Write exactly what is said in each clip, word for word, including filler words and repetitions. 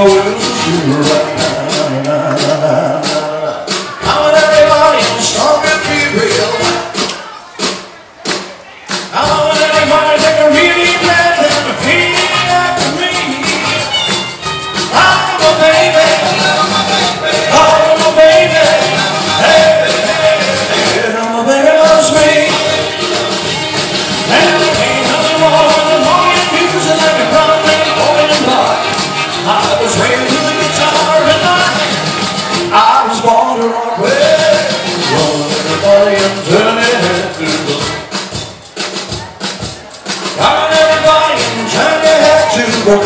will do right now. I want everybody to stop and be real. I want everybody to take a really bad and repeat after me. I'm a baby, I'm a baby, hey, hey, I'm a baby loves me. And there ain't nothing wrong with the morning music like a promenade going in bar. I was raised with a guitar in my hand. I was born the wrong way. Roll everybody and turn your head to the Come on everybody and turn your head to the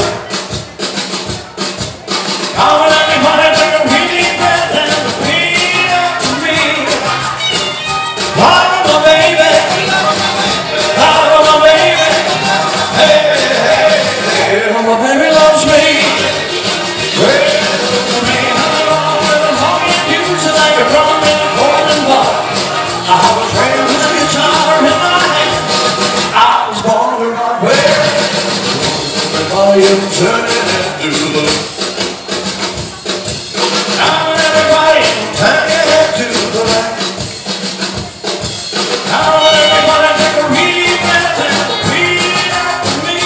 Come on everybody, take a really breath and repeat after me. I'm a baby, I'm a baby, hey, hey, hey, I'm a baby loves me. Well, there ain't nothing wrong with a honky music like a drum in a golden bar. I was raised with a guitar in my hand. I was born the wrong way. Everybody turn your head to the Now everybody turn your head to the right. Now everybody take a really breath and repeat after me.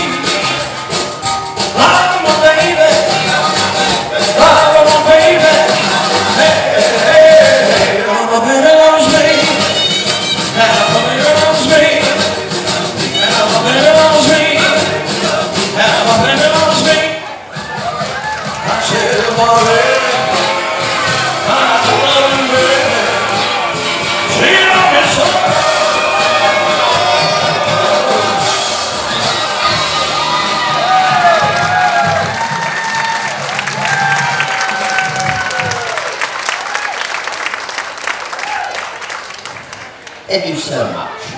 I'm a baby, I'm a baby, hey, hey, hey, I'm a baby loves me. And I'm a baby loves me. And I'm a baby loves me. And I'm a baby loves me. I said, boy, I love you, baby. She loves me so. Thank you so much.